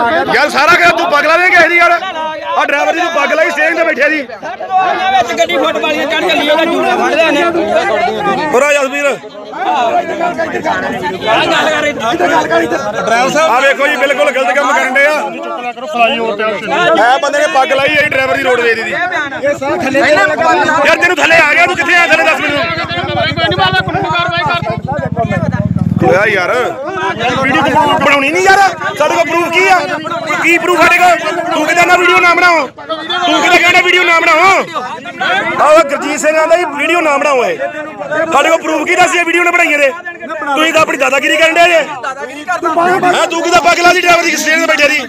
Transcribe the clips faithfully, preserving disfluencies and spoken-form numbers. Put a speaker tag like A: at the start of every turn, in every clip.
A: यार सारा क्या तू पग ला दे किसी यार आ ड्राइवर दी तू पग लाई स्टेरिंग ते बैठे दी
B: ਵਿੱਚ ਗੱਡੀ ਫੁੱਟ ਵਾਲੀਆਂ ਚੜ ਚੱਲੀ ਉਹਦਾ ਜੂੜਾ ਫੜ ਲਿਆ ਨੇ
A: ਬੁਰਾ ਜਸਵੀਰ ड्राइवर साहब आ देखो जी बिल्कुल गलत काम करन दे आ बंदे ने पग लाई है ड्राइवर दी रोड दे दी यार तेन थले आ गया तू किथे आ थले दस मिनट यार वीडियो बनानी नहीं यार साडे को प्रूफ की है की प्रूफ साडे को तू कहदा ना वीडियो ना बनाओ तू कहदा कहना वीडियो ना बनाओ आ गुरजीत सिंह आंदा वीडियो ना बनाओ ए साडे को प्रूफ की दस वीडियो ने बनाई दे तू इदा अपनी दादागिरी करन दे जे हां तू किदा पगला दी ड्राइवर दी स्टेशन ते बैठे दी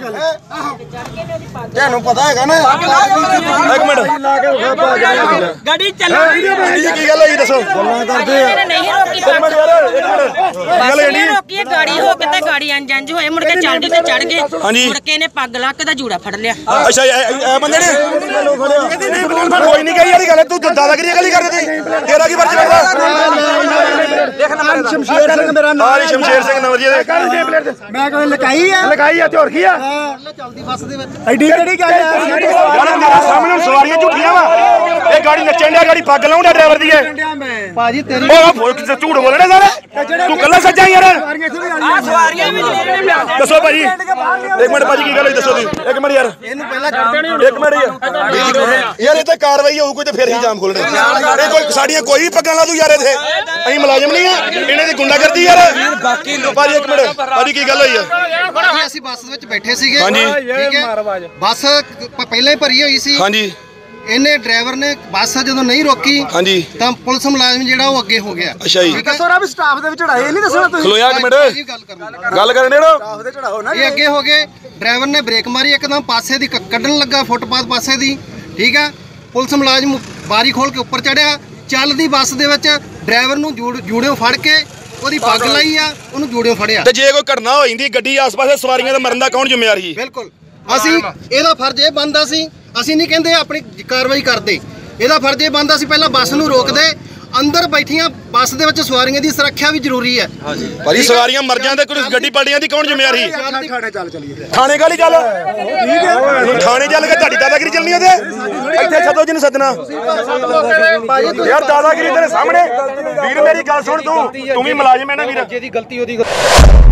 A: तैनू पता हैगा ना एक मिनट
B: गाड़ी चला
A: ये की गल होई दसो गल्लां करदे
B: नहीं रोकी
A: एक मिनट यार एक मिनट
B: गल नहीं रोकी गाड़ी हो के ते गाड़ी अंज होए मुड़ के चढ़ के चढ़ गए मुड़ के ने पग ला के दा जूड़ा फड़ लिया
A: अच्छा ए बंदे ने कोई नहीं कही यार गल तू दादागिरी गल कर दे तेरा की पर्ची लगदा देखना शमशेर सिंह मेरा नाम हां शमशेर सिंह नवरिया दे मैं कोई लकाई है लकाई है ते और की है चलदी बस दे विच एडी केड़ी गल है यार मेरे सामने सवारियां झूठियां वा ए गाड़ी नचण दिया गाड़ी पग लाउंदा ड्राइवर दी है भाजी तेरी ओ झूठ बोलने सारे तू कल्ला सच्चा यार आ सवारियां भी दसो भाजी एक मिनट भाजी की गल है दसो दी एक मिनट यार ਇਹਨੂੰ ਪਹਿਲਾਂ ਕਰਦੇ ਨਹੀਂ ਇੱਕ ਮਿੰਟ ਯਾਰ ਇਹ ਤਾਂ ਕਾਰਵਾਈ ਹੋਊ ਕੋਈ ਤੇ ਫਿਰ ਹੀ ਜਾਮ ਖੋਲਣੇ ਇਹ ਕੋਈ ਸਾਡੀਆਂ ਕੋਈ ਵੀ ਪੱਗਾਂ ਲਾ ਦੂ ਯਾਰ ਇੱਥੇ ਅਸੀਂ ਮੁਲਾਜ਼ਮ ਨਹੀਂ ਆ ਇਹਨਾਂ ਦੀ ਗੁੰਡਾਗਰਦੀ ਯਾਰ ਬਾਕੀ ਭਾਜੀ ਇੱਕ ਮਿੰਟ ਭਾਜੀ ਕੀ ਗੱਲ ਹੋਈ ਆ
C: ਅਸੀਂ ਬੱਸ ਵਿੱਚ ਬੈਠੇ ਸੀਗੇ
A: ਹਾਂਜੀ
C: ਠੀਕ ਹੈ ਬੱਸ ਪਹਿਲਾਂ ਹੀ ਭਰੀ ਹੋਈ ਸੀ
A: ਹਾਂਜੀ
C: ਇਹਨੇ ਡਰਾਈਵਰ ਨੇ ਬੱਸ ਜਦੋਂ ਨਹੀਂ ਰੋਕੀ
A: ਹਾਂਜੀ
C: ਤਾਂ ਪੁਲਿਸ ਮੁਲਾਜ਼ਮ ਜਿਹੜਾ ਉਹ ਅੱਗੇ ਹੋ ਗਿਆ
A: ਅੱਛਾ ਜੀ
C: ਦੱਸੋ ਨਾ ਵੀ ਸਟਾਫ ਦੇ ਵਿੱਚ ਚੜਾਏ ਨਹੀਂ ਦੱਸਣਾ ਤੁਸੀਂ
A: ਖਲੋਇਆ ਇੱਕ ਮਿੰਟ ਗੱਲ ਕਰਨ ਦੇ ਨਾ ਸਟਾਫ ਦੇ ਚੜਾਓ ਨਾ
C: ਇਹ ਅੱਗੇ ਹੋ ਗਏ ਡਰਾਈਵਰ ਨੇ ਬ੍ਰੇਕ ਮਾਰੀ ਇੱਕਦਮ ਪਾਸੇ ਦੀ ਕੱਢਣ ਲੱਗਾ ਫੁੱਟਪਾਥ ਪਾਸੇ ਦੀ ਠੀਕ ਆ ਪੁਲਿਸ ਮੁਲਾਜ਼ਮ ਬਾਰੀ ਖੋਲ ਕੇ ਉੱਪਰ ਚੜਿਆ ਚੱਲਦੀ ਬੱਸ ਦੇ ਵਿੱਚ ਡਰਾਈਵਰ ਨੂੰ ਜੂੜਿਓਂ ਫੜ ਕੇ ਉਹਦੀ ਪੱਗ ਲਾਈ ਆ ਉਹਨੂੰ ਜੂੜਿਓਂ ਫੜਿਆ
A: ਤੇ ਜੇ ਕੋਈ ਘਟਨਾ ਹੋ ਜਾਂਦੀ ਗੱਡੀ ਆਸ-ਪਾਸੇ ਸਵਾਰੀਆਂ ਦਾ ਮਰਨ ਦਾ ਕੌਣ ਜ਼ਿੰਮੇਵਾਰ ਸੀ
C: ਬਿਲਕੁਲ ਅਸੀਂ ਇਹਦਾ ਫਰਜ਼ ਇਹ ਬਣਦਾ ਸੀ ਅਸੀਂ ਨਹੀਂ ਕਹਿੰਦੇ ਆਪਣੀ ਕਾਰਵਾਈ ਕਰਦੇ ਇਹਦਾ ਫਰਜ਼ ਇਹ ਬਣਦਾ ਸੀ ਪਹਿਲਾਂ ਬੱਸ ਨੂੰ ਰੋਕਦੇ ਅੰਦਰ ਬੈਠੀਆਂ ਬੱਸ ਦੇ ਵਿੱਚ ਸਵਾਰੀਆਂ ਦੀ ਸੁਰੱਖਿਆ ਵੀ ਜ਼ਰੂਰੀ ਹੈ
A: ਭਾਜੀ ਸਵਾਰੀਆਂ ਮਰ ਜਾਂਦੇ ਕੋਈ ਗੱਡੀ ਪਾੜੀਆਂ ਦੀ ਕੌਣ ਜ਼ਿੰਮੇਵਾਰ ਸੀ
C: ਥਾਣੇ ਚੱਲ ਚਲੀਏ
A: ਥਾਣੇ ਕਾਲੀ ਚੱਲ ਠੀਕ ਹੈ ਥਾਣੇ ਚੱਲ ਕੇ ਤੁਹਾਡੀ ਦਾਦਾਗਿਰੀ ਚੱਲਣੀ ਉਹਦੇ ਇੱਥੇ ਛੱਡੋ ਜਿਹਨੂੰ ਸੱਦਣਾ ਯਾਰ ਦਾਦਾਗਿਰੀ ਤੇਰੇ ਸਾਹਮਣੇ ਵੀਰ ਮੇਰੀ ਗੱਲ ਸੁਣ ਤੂੰ ਤੂੰ ਵੀ ਮੁਲਾਜ਼ਮ ਹੈ ਨਾ ਵੀਰ ਜਿਹਦੀ ਗਲਤੀ ਉਹਦੀ